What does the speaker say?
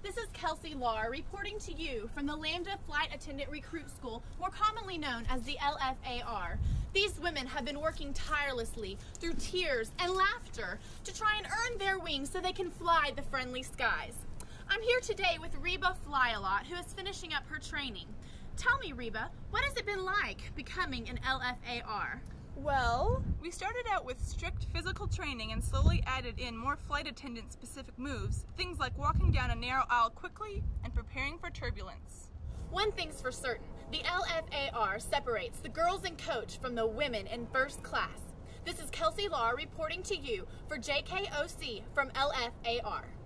This is Kelsey Lahr reporting to you from the Lambda Flight Attendant Recruit School, more commonly known as the LFAR. These women have been working tirelessly through tears and laughter to try and earn their wings so they can fly the friendly skies. I'm here today with Reba Flyalot, who is finishing up her training. Tell me, Reba, what has it been like becoming an LFAR? Well, we started out with strict physical training and slowly added in more flight attendant specific moves, things like walking down a narrow aisle quickly and preparing for turbulence. One thing's for certain, the LFAR separates the girls in coach from the women in first class. This is Kelsey Lahr reporting to you for JKOC from LFAR.